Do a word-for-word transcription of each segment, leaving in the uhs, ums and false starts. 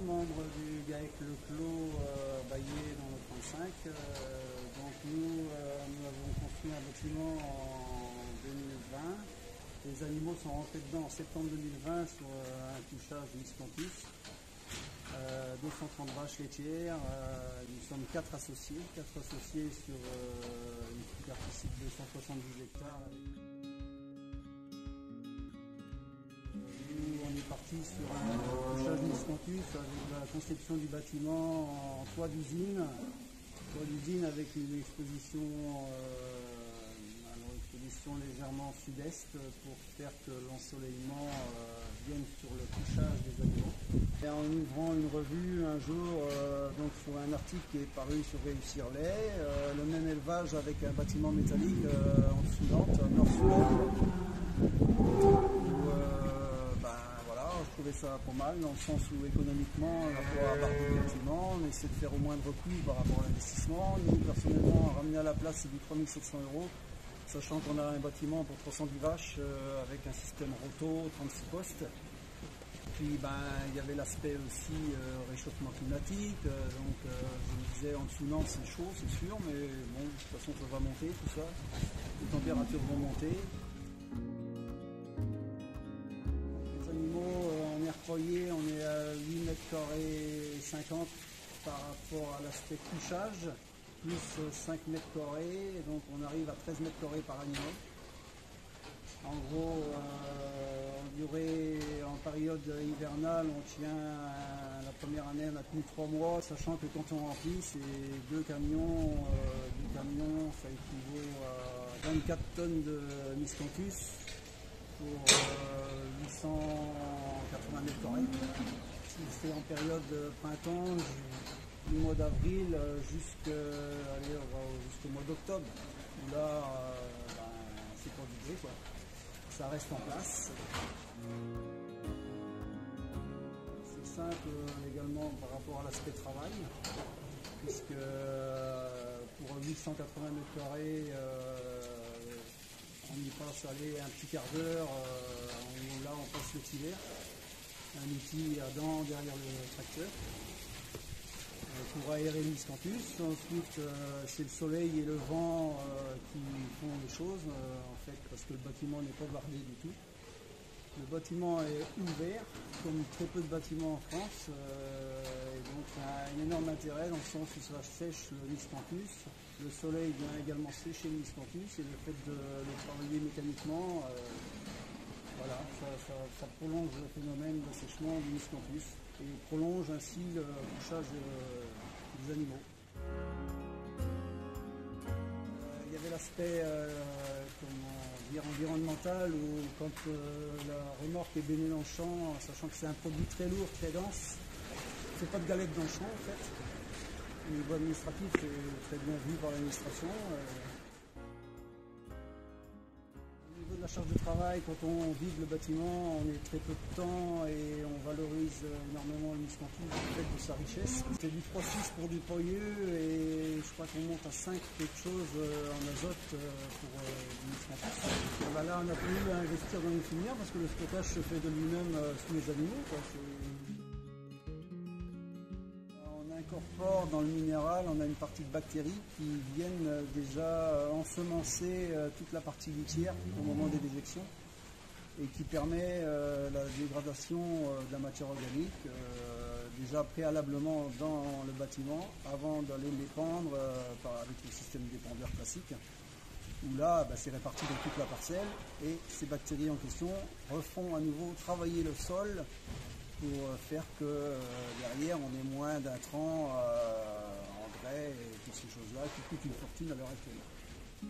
membre du GAEC Le Clos euh, Baillé dans le trente-cinq. Euh, donc nous, euh, nous avons construit un bâtiment en deux mille vingt. Les animaux sont rentrés dedans en septembre deux mille vingt sur euh, un couchage Miscanthus. Euh, deux cent trente vaches laitières. Euh, nous sommes quatre associés, quatre associés sur euh, une superficie de deux cent soixante-dix hectares. Nous, on est parti sur un couchage Miscanthus avec la conception du bâtiment en toit d'usine, toit d'usine avec une exposition, euh, alors exposition légèrement sud-est pour faire que l'ensoleillement euh, vienne sur le couchage des animaux. Et en ouvrant une revue un jour, euh, donc sur un article qui est paru sur Réussir-les, euh, le même élevage avec un bâtiment métallique euh, en Soudante, Nord-Soudante. Je trouvais ça pas mal dans le sens où économiquement, rapport à barre du bâtiment, on essaie de faire au moindre coût par rapport à l'investissement. Nous, personnellement, ramener à la place, c'est du trois mille sept cents euros, sachant qu'on a un bâtiment pour trois cent dix vaches euh, avec un système roto, trente-six postes. Puis ben, il y avait l'aspect aussi euh, réchauffement climatique, euh, donc euh, je me disais en dessous Nantes c'est chaud, c'est sûr, mais bon, de toute façon ça va monter tout ça, les températures vont monter. On est à huit mètres carrés cinquante par rapport à l'aspect couchage, plus cinq mètres carrés, donc on arrive à treize mètres carrés par animal. En gros, euh, en durée, en période hivernale, on tient, euh, la première année on a tenu trois mois, sachant que quand on remplit, c'est deux camions, euh, deux camions, ça équivaut à vingt-quatre tonnes de Miscanthus pour euh, huit cent quatre-vingts mètres carrés. C'est en période de printemps, du mois d'avril jusqu'au mois d'octobre, où là, euh, ben, c'est pas vidé, quoi. Ça reste en place. C'est simple également par rapport à l'aspect travail, puisque pour huit cent quatre-vingts mètres carrés, euh, on y passe aller un petit quart d'heure, euh, là on passe le tiller, un outil à dents derrière le tracteur euh, pour aérer le Miscanthus. Ensuite euh, c'est le soleil et le vent euh, qui font les choses euh, en fait, parce que le bâtiment n'est pas bardé du tout. Le bâtiment est ouvert, comme très peu de bâtiments en France, euh, et donc ça a un énorme intérêt dans le sens où ça sèche le Miscanthus. Le soleil vient également sécher le Miscanthus, et le fait de le travailler mécaniquement, euh, voilà, ça, ça, ça prolonge le phénomène d'assèchement du Miscanthus et prolonge ainsi le couchage euh, des animaux. Il y avait l'aspect euh, environnemental où quand euh, la remorque est baignée dans le champ, sachant que c'est un produit très lourd, très dense, on ne fait pas de galette dans le champ en fait. Au niveau administratif, c'est très bien vu par l'administration. Euh, au niveau de la charge de travail, quand on vide le bâtiment, on est très peu de temps et on valorise énormément le Miscanthus du fait de sa richesse. C'est du trois six pour du poilleux et je crois qu'on monte à cinq quelque chose en azote pour du Miscanthus. Ben là, on a pu investir dans une filière parce que le stockage se fait de lui-même sous les animaux, quoi. Incorpore dans le minéral, on a une partie de bactéries qui viennent déjà ensemencer toute la partie litière au moment des déjections et qui permet euh, la dégradation de la matière organique euh, déjà préalablement dans le bâtiment avant d'aller l'épandre euh, avec le système d'épandeur classique où là bah, c'est réparti dans toute la parcelle et ces bactéries en question refont à nouveau travailler le sol pour faire que euh, derrière on ait moins d'intrants, euh, engrais et toutes ces choses-là qui coûtent une fortune à l'heure actuelle.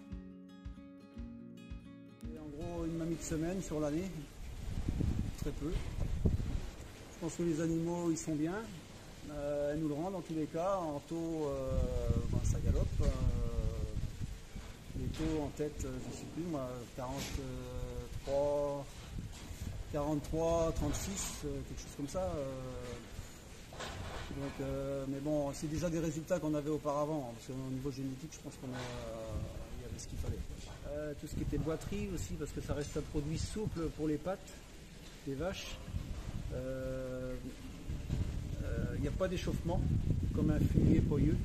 Et en gros une mamie de semaine sur l'année, très peu. Je pense que les animaux ils sont bien, euh, elles nous le rendent en tous les cas, en taux euh, ben, ça galope. Euh, les taux en tête, je ne sais plus moi, quarante-trois, quarante-trois, trente-six, euh, quelque chose comme ça. Euh, donc, euh, mais bon, c'est déjà des résultats qu'on avait auparavant, hein, parce qu'au niveau génétique, je pense qu'il euh, y avait ce qu'il fallait. Euh, tout ce qui était boiterie aussi, parce que ça reste un produit souple pour les pattes des vaches. Euh, il n'y a pas d'échauffement comme un fumier poyeux.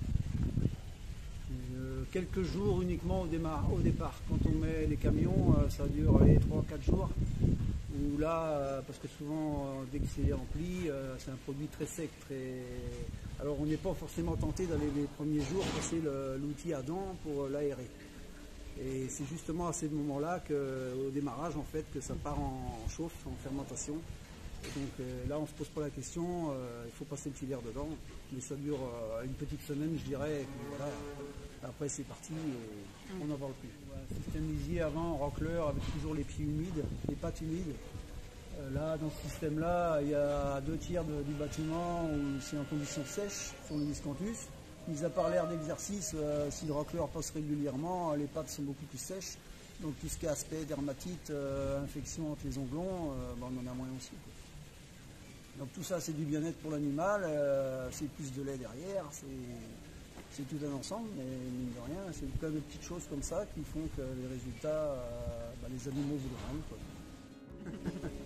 Euh, quelques jours uniquement au, démarre, au départ. Quand on met les camions, euh, ça dure trois à quatre jours. Où là, euh, parce que souvent, euh, dès que c'est rempli, euh, c'est un produit très sec. Très... Alors on n'est pas forcément tenté d'aller les premiers jours passer l'outil à dents pour l'aérer. Et c'est justement à ces moments-là, au démarrage, en fait, que ça part en chauffe, en fermentation. Et donc euh, là, on ne se pose pas la question, euh, il faut passer le filaire dedans. Mais ça dure euh, une petite semaine, je dirais. Et puis voilà, après, c'est parti et on n'en parle plus. Voilà, système lisier avant, rocleur, avec toujours les pieds humides, les pattes humides. Euh, là, dans ce système-là, il y a deux tiers de, du bâtiment où c'est en conditions sèches sur le Miscanthus. Mis à part l'air d'exercice, euh, si le rocleur passe régulièrement, les pattes sont beaucoup plus sèches. Donc tout ce qui est aspect, dermatite, euh, infection entre les onglons, euh, ben, on en a moins aussi. Quoi. Donc tout ça, c'est du bien-être pour l'animal, euh, c'est plus de lait derrière, c'est tout un ensemble, mais mine de rien, c'est plein de petites choses comme ça qui font que les résultats, euh, ben, les animaux vous le rendent.